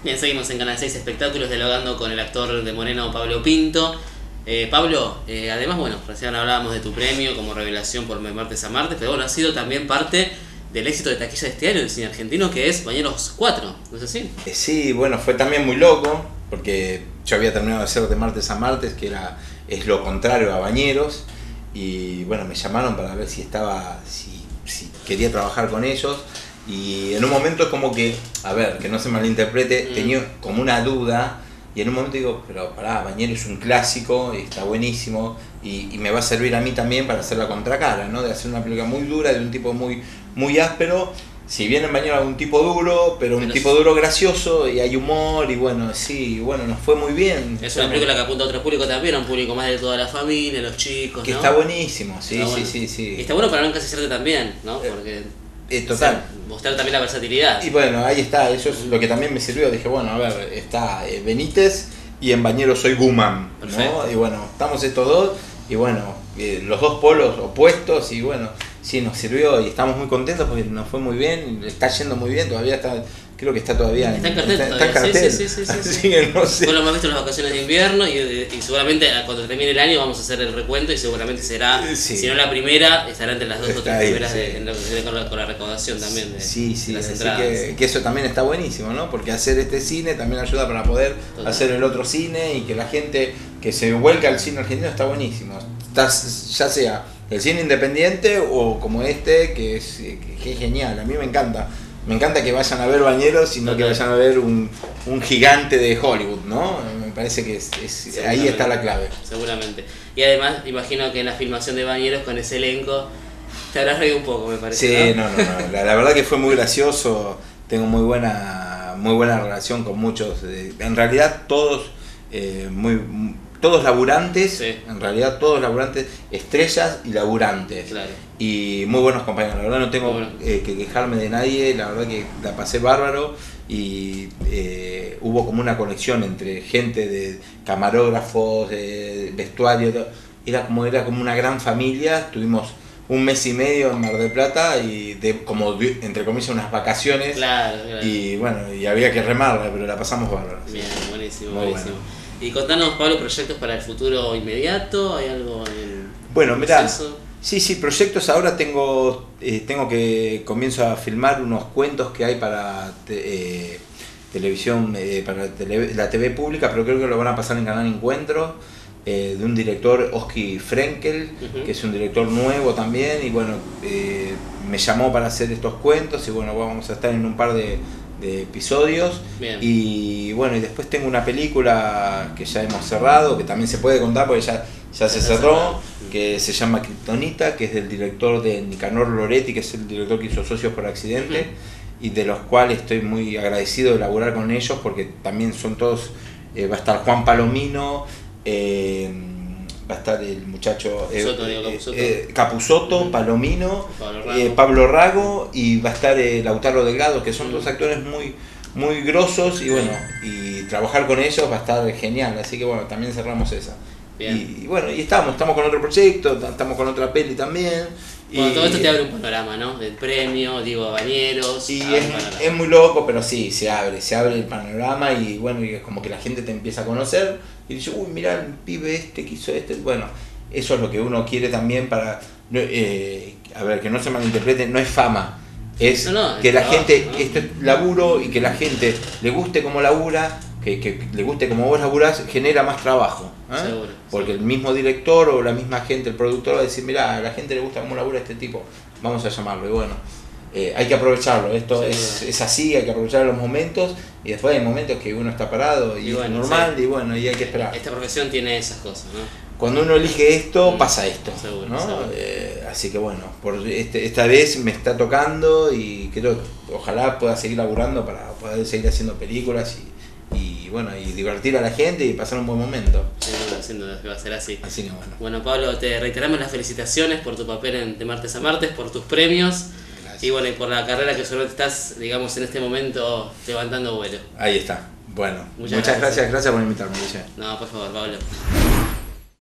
Bien, seguimos en Canal 6 Espectáculos dialogando con el actor de Moreno, Pablo Pinto. Pablo, además, bueno, recién hablábamos de tu premio como revelación por Martes a Martes, pero bueno, ha sido también parte del éxito de taquilla de este año del cine argentino, que es Bañeros 4, ¿no es así? Sí, bueno, fue también muy loco, porque yo había terminado de hacer de Martes a Martes, es lo contrario a Bañeros, y bueno, me llamaron para ver si quería trabajar con ellos, y en un momento es como que, a ver, que no se malinterprete, tenía como una duda, y en un momento digo, pero pará, Bañeros es un clásico, y está buenísimo, y me va a servir a mí también para hacer la contracara, ¿no? De hacer una película muy dura, de un tipo muy áspero. Si bien en Bañeros es un tipo duro, pero un tipo duro gracioso, y hay humor, y bueno, sí, bueno, nos fue muy bien. Es una película que apunta a otro público también, a un público más de toda la familia, los chicos, que ¿no? está buenísimo, sí, Está bueno. sí. Y está bueno para no encasillarte también, ¿no? Porque total. O sea, mostrar también la versatilidad. Y bueno, ahí está, eso es lo que también me sirvió. Dije, bueno, a ver, está Benítez y en Bañeros soy Guman, ¿no? Y bueno, estamos estos dos, y bueno, los dos polos opuestos, y bueno, sí, nos sirvió y estamos muy contentos porque nos fue muy bien, está yendo muy bien, todavía está, creo que está todavía está en cartel. Está en cartel. Sí. Así que no sé. Fue lo más visto en las vacaciones de invierno y seguramente cuando termine el año vamos a hacer el recuento y seguramente será, si no la primera, estará entre las dos o tres primeras en lo que tiene con la recaudación también de las entradas. Así que eso también está buenísimo, ¿no? Porque hacer este cine también ayuda para poder hacer el otro cine, y que la gente que se vuelca al cine argentino está buenísimo. Ya sea el cine independiente o como este, que es genial, a mí me encanta. Me encanta que vayan a ver Bañeros y no que vayan a ver un gigante de Hollywood, ¿no? Me parece que ahí está la clave. Seguramente. Y además, imagino que en la filmación de Bañeros con ese elenco te habrás reído un poco, me parece. Sí, no. La verdad que fue muy gracioso. Tengo muy buena relación con muchos. En realidad todos todos laburantes, sí. En realidad todos laburantes, estrellas y laburantes. Claro. Y muy buenos compañeros, la verdad no tengo que quejarme de nadie, la verdad que la pasé bárbaro, y hubo como una conexión entre gente de camarógrafos, de vestuario, era como una gran familia. Tuvimos un mes y medio en Mar del Plata y como entre comillas unas vacaciones, claro. Y bueno, y había que remarla, pero la pasamos bárbaro. Bien, buenísimo. Bueno. Y contanos, Pablo, proyectos para el futuro inmediato, ¿hay algo en el Bueno, mirá, proceso? Sí, proyectos ahora comienzo a filmar unos cuentos que hay para televisión, para la TV pública, pero creo que lo van a pasar en Canal Encuentro, de un director, Oski Frenkel, que es un director nuevo también, y bueno, me llamó para hacer estos cuentos, y bueno, vamos a estar en un par de episodios. Bien. Y bueno, y después tengo una película que ya hemos cerrado, que también se puede contar porque ya se cerró, que se llama Kryptonita, que es del director de Nicanor Loretti, que es el director que hizo Socios por Accidente, y de los cuales estoy muy agradecido de laburar con ellos, porque también son todos, va a estar Juan Palomino, va a estar el muchacho Capusotto, Palomino, Pablo Rago, y va a estar Lautaro Delgado, que son dos actores muy grosos, y bueno, y trabajar con ellos va a estar genial, así que bueno, también cerramos esa. Y bueno, y estamos con otro proyecto, estamos con otra peli también. Bueno, todo esto te abre un panorama, ¿no? Del premio, digo, Bañeros. Y es muy loco, pero sí, se abre el panorama, y bueno, y es como que la gente te empieza a conocer y dice, uy, mirá el pibe este que hizo este. Bueno, eso es lo que uno quiere también para, a ver, que no se malinterprete, no es fama, es que la gente, esto es laburo, y que la gente le guste como labura, que le guste como vos laburás, genera más trabajo, Seguro, porque el mismo director o la misma gente, el productor, va a decir, mirá, a la gente le gusta cómo labura este tipo, vamos a llamarlo. Y bueno, hay que aprovecharlo, esto es así, hay que aprovechar los momentos, y después hay momentos que uno está parado y bueno, es normal, y bueno, y hay que esperar. Esta profesión tiene esas cosas, ¿no? Cuando uno elige esto, pasa esto, seguro, ¿no? Seguro. Así que bueno, esta vez me está tocando, y ojalá pueda seguir laburando para poder seguir haciendo películas y bueno, y divertir a la gente y pasar un buen momento. Sin duda que va a ser así. Así que bueno. Bueno, Pablo, te reiteramos las felicitaciones por tu papel de Martes a Martes, por tus premios. Gracias. Y bueno, y por la carrera que seguramente estás, digamos, en este momento levantando vuelo. Ahí está. Bueno, muchas gracias por invitarme, Guille. No, por favor, Pablo.